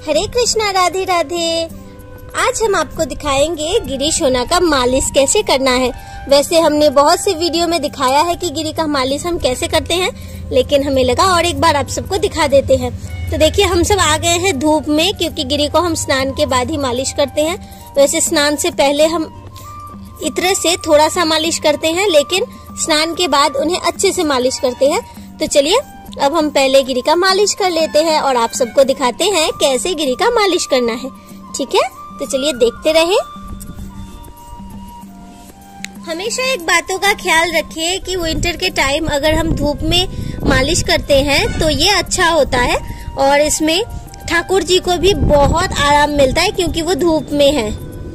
हरे कृष्णा, राधे राधे। आज हम आपको दिखाएंगे गिरी सोना का मालिश कैसे करना है। वैसे हमने बहुत से वीडियो में दिखाया है कि गिरी का मालिश हम कैसे करते हैं, लेकिन हमें लगा और एक बार आप सबको दिखा देते हैं। तो देखिए, हम सब आ गए हैं धूप में, क्योंकि गिरी को हम स्नान के बाद ही मालिश करते हैं। वैसे स्नान से पहले हम इत्र से थोड़ा सा मालिश करते हैं, लेकिन स्नान के बाद उन्हें अच्छे से मालिश करते हैं। तो चलिए अब हम पहले गिरी का मालिश कर लेते हैं और आप सबको दिखाते हैं कैसे गिरी का मालिश करना है। ठीक है, तो चलिए देखते रहें। हमेशा एक बातों का ख्याल रखिए कि विंटर के टाइम अगर हम धूप में मालिश करते हैं तो ये अच्छा होता है, और इसमें ठाकुर जी को भी बहुत आराम मिलता है क्योंकि वो धूप में है।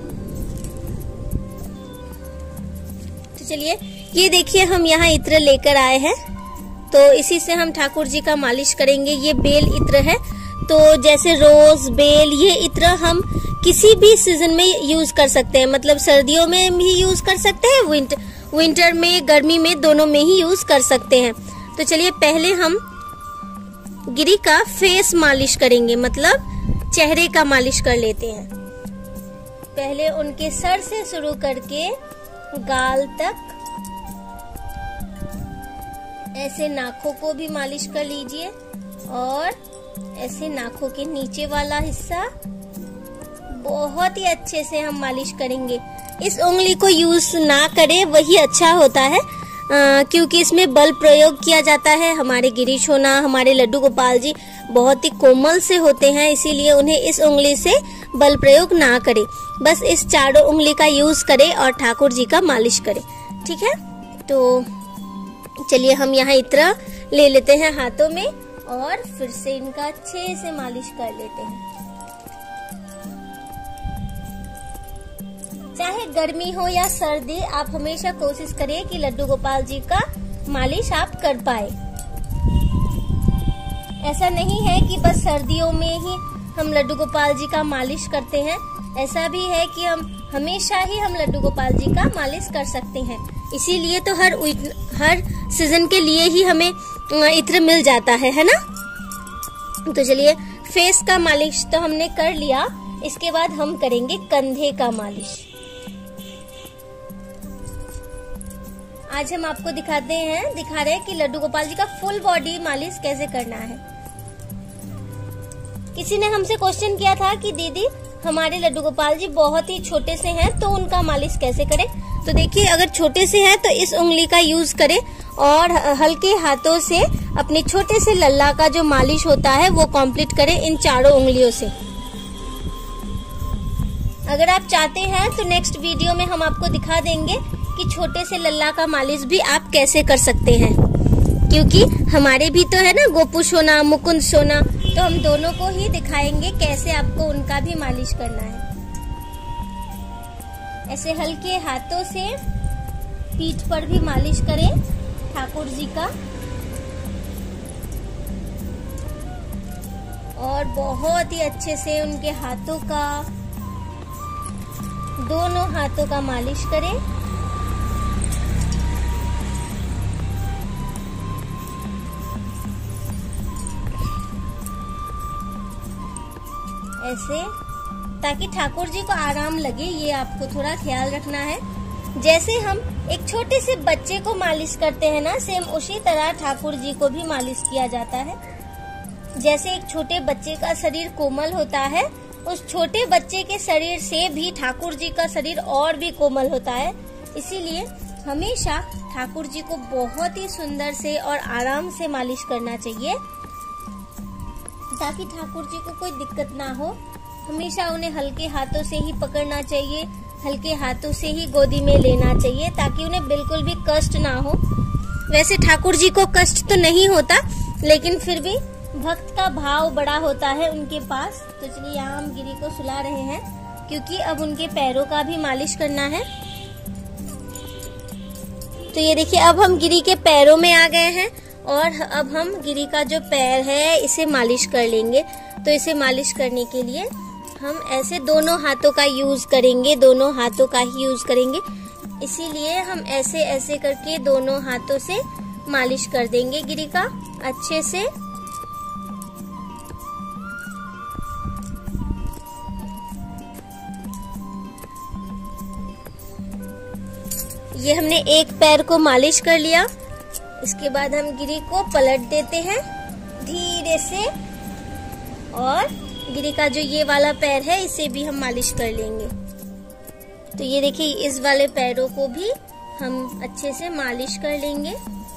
तो चलिए, ये देखिए हम यहाँ इत्र लेकर आए हैं, तो इसी से हम ठाकुर जी का मालिश करेंगे। ये बेल इत्र है, तो जैसे रोज, बेल, ये इत्र हम किसी भी सीजन में यूज कर सकते हैं। मतलब सर्दियों में भी यूज कर सकते हैं, विंटर में, गर्मी में, दोनों में ही यूज कर सकते हैं। तो चलिए पहले हम गिरी का फेस मालिश करेंगे, मतलब चेहरे का मालिश कर लेते हैं। पहले उनके सर से शुरू करके गाल तक, ऐसे नाखों को भी मालिश कर लीजिए, और ऐसे नाखों के नीचे वाला हिस्सा बहुत ही अच्छे से हम मालिश करेंगे। इस उंगली को यूज ना करें, वही अच्छा होता है, क्योंकि इसमें बल प्रयोग किया जाता है। हमारे गिरी सोना, हमारे लड्डू गोपाल जी बहुत ही कोमल से होते हैं, इसीलिए उन्हें इस उंगली से बल प्रयोग ना करें। बस इस चारों उंगली का यूज करें और ठाकुर जी का मालिश करें। ठीक है, तो चलिए हम यहाँ इत्र ले लेते हैं हाथों में और फिर से इनका अच्छे से मालिश कर लेते हैं। चाहे गर्मी हो या सर्दी, आप हमेशा कोशिश करिए कि लड्डू गोपाल जी का मालिश आप कर पाए। ऐसा नहीं है कि बस सर्दियों में ही हम लड्डू गोपाल जी का मालिश करते हैं, ऐसा भी है कि हम हमेशा ही हम लड्डू गोपाल जी का मालिश कर सकते हैं। इसीलिए तो हर सीजन के लिए ही हमें इत्र मिल जाता है ना। तो चलिए, फेस का मालिश तो हमने कर लिया, इसके बाद हम करेंगे कंधे का मालिश। आज हम आपको दिखा रहे हैं कि लड्डू गोपाल जी का फुल बॉडी मालिश कैसे करना है। किसी ने हमसे क्वेश्चन किया था कि दीदी हमारे लड्डू गोपाल जी बहुत ही छोटे से हैं, तो उनका मालिश कैसे करें। तो देखिए, अगर छोटे से हैं तो इस उंगली का यूज करें और हल्के हाथों से अपने छोटे से लल्ला का जो मालिश होता है वो कंप्लीट करें इन चारों उंगलियों से। अगर आप चाहते हैं तो नेक्स्ट वीडियो में हम आपको दिखा देंगे कि छोटे से लल्ला का मालिश भी आप कैसे कर सकते हैं, क्योंकि हमारे भी तो है ना गोपू सोना, मुकुंद सोना, तो हम दोनों को ही दिखाएंगे कैसे आपको उनका भी मालिश करना है। ऐसे हल्के हाथों से पीठ पर भी मालिश करें ठाकुर जी का, और बहुत ही अच्छे से उनके हाथों का, दोनों हाथों का मालिश करें। ऐसे, ताकि ठाकुर जी को आराम लगे, ये आपको थोड़ा ख्याल रखना है। जैसे हम एक छोटे से बच्चे को मालिश करते हैं ना, सेम उसी तरह ठाकुर जी को भी मालिश किया जाता है। जैसे एक छोटे बच्चे का शरीर कोमल होता है, उस छोटे बच्चे के शरीर से भी ठाकुर जी का शरीर और भी कोमल होता है। इसीलिए हमेशा ठाकुर जी को बहुत ही सुंदर से और आराम से मालिश करना चाहिए, ताकि ठाकुर जी को कोई दिक्कत ना हो। हमेशा उन्हें हल्के हाथों से ही पकड़ना चाहिए, हल्के हाथों से ही गोदी में लेना चाहिए, ताकि उन्हें बिल्कुल भी कष्ट ना हो। वैसे ठाकुर जी को कष्ट तो नहीं होता, लेकिन फिर भी भक्त का भाव बड़ा होता है उनके पास। तो चलिए, यहाँ हम गिरी को सुला रहे हैं, क्योंकि अब उनके पैरों का भी मालिश करना है। तो ये देखिए, अब हम गिरी के पैरों में आ गए हैं, और अब हम गिरी का जो पैर है इसे मालिश कर लेंगे। तो इसे मालिश करने के लिए हम ऐसे दोनों हाथों का यूज करेंगे, दोनों हाथों का ही यूज करेंगे। इसीलिए हम ऐसे ऐसे करके दोनों हाथों से मालिश कर देंगे गिरी का अच्छे से। ये हमने एक पैर को मालिश कर लिया। इसके बाद हम गिरी को पलट देते हैं धीरे से, और गिरी का जो ये वाला पैर है इसे भी हम मालिश कर लेंगे। तो ये देखिए, इस वाले पैरों को भी हम अच्छे से मालिश कर लेंगे।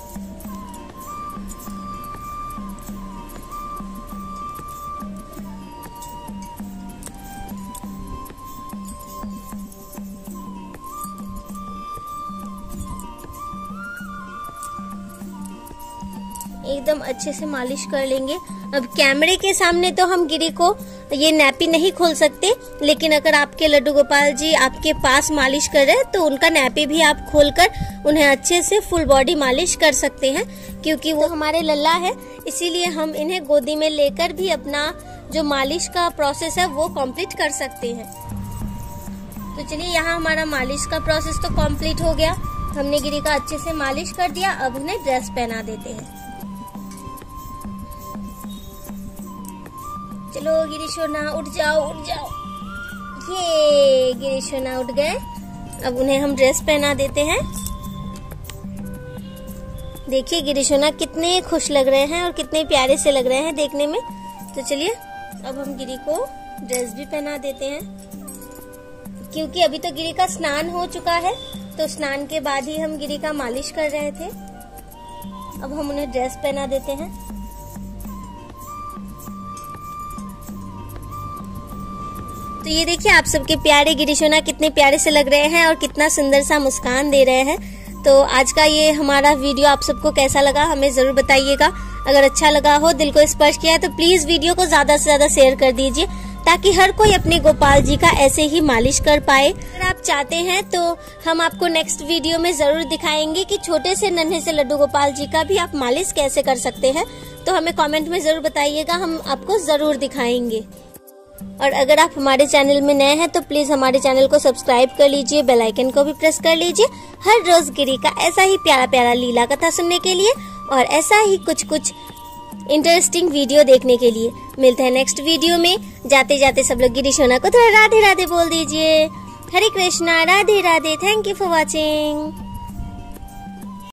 एकदम अच्छे से मालिश कर लेंगे। अब कैमरे के सामने तो हम गिरी को ये नैपी नहीं खोल सकते, लेकिन अगर आपके लड्डू गोपाल जी आपके पास मालिश कर रहे हैं तो उनका नैपी भी आप खोलकर उन्हें अच्छे से फुल बॉडी मालिश कर सकते हैं, क्योंकि वो हमारे लल्ला है। इसीलिए हम इन्हें गोदी में लेकर भी अपना जो मालिश का प्रोसेस है वो कंप्लीट कर सकते हैं। तो चलिए, यहाँ हमारा मालिश का प्रोसेस तो कंप्लीट हो गया। हमने गिरी का अच्छे से मालिश कर दिया। अब उन्हें ड्रेस पहना देते हैं। चलो गिरी सोना, उठ जाओ उठ जाओ। ये गिरी सोना उठ गए। अब उन्हें हम ड्रेस पहना देते हैं। देखिए गिरी सोना कितने खुश लग रहे हैं और कितने प्यारे से लग रहे हैं देखने में। तो चलिए, अब हम गिरी को ड्रेस भी पहना देते हैं, क्योंकि अभी तो गिरी का स्नान हो चुका है, तो स्नान के बाद ही हम गिरी का मालिश कर रहे थे। अब हम उन्हें ड्रेस पहना देते हैं। तो ये देखिए, आप सबके प्यारे गिरी सोना कितने प्यारे से लग रहे हैं और कितना सुंदर सा मुस्कान दे रहे हैं। तो आज का ये हमारा वीडियो आप सबको कैसा लगा हमें जरूर बताइएगा। अगर अच्छा लगा हो, दिल को स्पर्श किया, तो प्लीज वीडियो को ज्यादा से ज्यादा शेयर कर दीजिए, ताकि हर कोई अपने गोपाल जी का ऐसे ही मालिश कर पाए। अगर आप चाहते हैं तो हम आपको नेक्स्ट वीडियो में जरूर दिखाएंगे कि छोटे से नन्हे से लड्डू गोपाल जी का भी आप मालिश कैसे कर सकते हैं। तो हमें कमेंट में जरूर बताइएगा, हम आपको जरूर दिखाएंगे। और अगर आप हमारे चैनल में नए हैं तो प्लीज हमारे चैनल को सब्सक्राइब कर लीजिए, बेल आइकन को भी प्रेस कर लीजिए, हर रोज गिरी का ऐसा ही प्यारा प्यारा लीला कथा सुनने के लिए और ऐसा ही कुछ इंटरेस्टिंग वीडियो देखने के लिए। मिलते हैं नेक्स्ट वीडियो में। जाते जाते सब लोग गिरी सोना को थोड़ा राधे राधे बोल दीजिए। Hare Krishna, Radhe Radhe. Thank you for watching.